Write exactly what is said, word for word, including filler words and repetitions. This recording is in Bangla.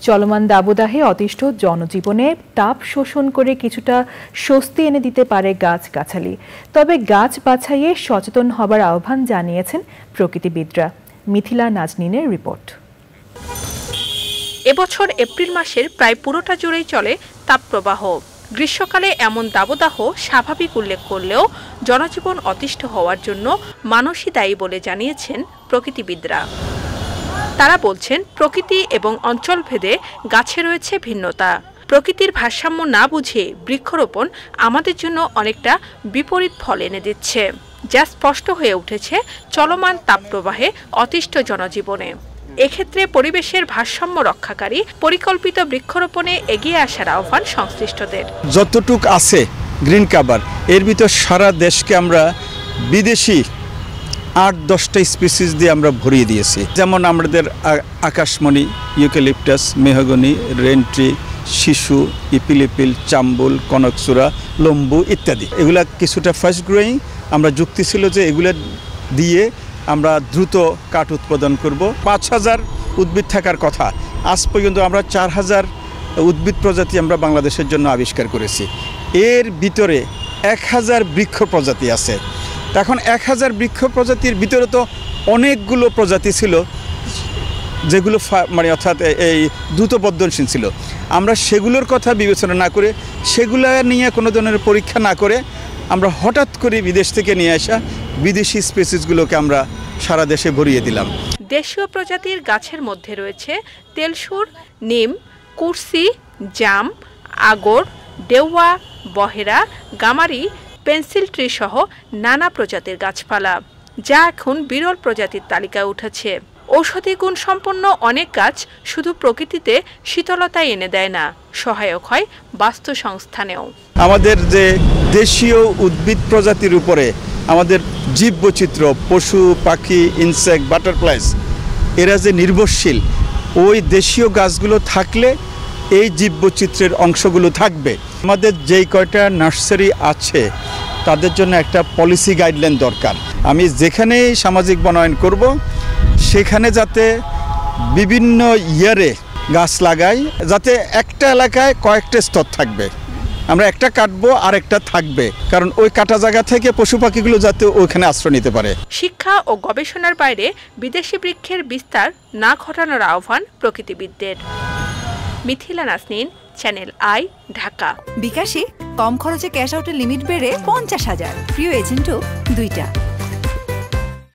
চলমান দাবদাহে অতিষ্ঠ জনজীবনে তাপ শোষণ করে কিছুটা স্বস্তি এনে দিতে পারে গাছগাছালি। তবে গাছ বাছাইয়ে সচেতন হবার আহ্বান জানিয়েছেন প্রকৃতিবিদরা। মিথিলা নাজনীনের রিপোর্ট। এবছর এপ্রিল মাসের প্রায় পুরোটা জুড়েই চলে তাপপ্রবাহ। গ্রীষ্মকালে এমন দাবদাহ স্বাভাবিক উল্লেখ করলেও জনজীবন অতিষ্ঠ হওয়ার জন্য মানুষই দায়ী বলে জানিয়েছেন প্রকৃতিবিদরা। তারা বলছেন, প্রকৃতি এবং অঞ্চলভেদে গাছে রয়েছে ভিন্নতা। প্রকৃতির ভারসাম্য না বুঝে বৃক্ষরোপণ আমাদের জন্য অনেকটা বিপরীত ফল এনে দিচ্ছে, যা স্পষ্ট হয়ে উঠেছে চলমান তাপপ্রবাহে অতিষ্ঠ জনজীবনে। এক্ষেত্রে পরিবেশের ভারসাম্য রক্ষাকারী পরিকল্পিত বৃক্ষরোপণে এগিয়ে আসার আহ্বান সংশ্লিষ্টদের। যতটুক আছে গ্রিন কাভার, এর ভিতর সারা দেশকে আমরা বিদেশি আট দশটা স্পিসিস দিয়ে আমরা ভরিয়ে দিয়েছি। যেমন আমাদের আকাশমণি, ইউক্যালিপটাস, মেহগনি, রেন্ট্রি, শিশু, ইপিলিপিল, চাম্বুল, কনকচূড়া, লম্বু ইত্যাদি। এগুলা কিছুটা ফাস্ট গ্রোয়িং। আমরা যুক্তি ছিল যে এগুলা দিয়ে আমরা দ্রুত কাঠ উৎপাদন করব। পাঁচ হাজার উদ্ভিদ থাকার কথা, আজ পর্যন্ত আমরা চার হাজার উদ্ভিদ প্রজাতি আমরা বাংলাদেশের জন্য আবিষ্কার করেছি। এর ভিতরে এক হাজার বৃক্ষ প্রজাতি আছে। এখন এক হাজার বৃক্ষ প্রজাতির ভিতরে তো অনেকগুলো প্রজাতি ছিল যেগুলো মানে অর্থাৎ এই দ্রুত বর্ধনশীল ছিল। আমরা সেগুলোর কথা বিবেচনা না করে, সেগুলো নিয়ে কোনো ধরনের পরীক্ষা না করে আমরা হঠাৎ করে বিদেশ থেকে নিয়ে আসা বিদেশি স্পিসিসগুলোকে আমরা সারা দেশে ভরিয়ে দিলাম। দেশীয় প্রজাতির গাছের মধ্যে রয়েছে তেলসুর, নিম, কুরসি, জাম, আগর, দেওয়া, বহেরা, গামারি, পেন্সিল ট্রি সহ নানা প্রজাতির গাছপালা, যা এখন বিরল প্রজাতির তালিকায় উঠেছে। ঔষধি গুণ সম্পন্ন অনেক গাছ শুধু প্রকৃতিতে শীতলতা এনে দেয় না, সহায়ক হয় বাস্তুসংস্থানেও। আমাদের যে দেশীয় উদ্ভিদ প্রজাতির উপরে আমাদের জীববৈচিত্র্য, পশু পাখি, ইনসেক্ট, বাটারফ্লাইস, এরা যে নির্ভরশীল, ওই দেশীয় গাছগুলো থাকলে এই জীববৈচিত্র্যের অংশগুলো থাকবে। আমাদের যেই কয়টা নার্সারি আছে তাদের জন্য একটা পলিসি গাইডলাইন দরকার। আমি যেখানেই সামাজিক বনায়ন করব সেখানে যাতে বিভিন্ন ইয়ারে গাছ লাগাই, যাতে একটা এলাকায় কয়েকটা স্তর থাকবে। আমরা একটা কাটবো আর একটা থাকবে, কারণ ওই কাটা জায়গা থেকে পশু পাখিগুলো যাতে ওইখানে আশ্রয় নিতে পারে। শিক্ষা ও গবেষণার বাইরে বিদেশি বৃক্ষের বিস্তার না ঘটানোর আহ্বান প্রকৃতিবিদদের। Mithila Naznin, Channel I, Dhaka. বিকাশে কম খরচে ক্যাশ আউটের লিমিট বেড়ে পঞ্চাশ হাজার, প্রিয় এজেন্টও দুইটা।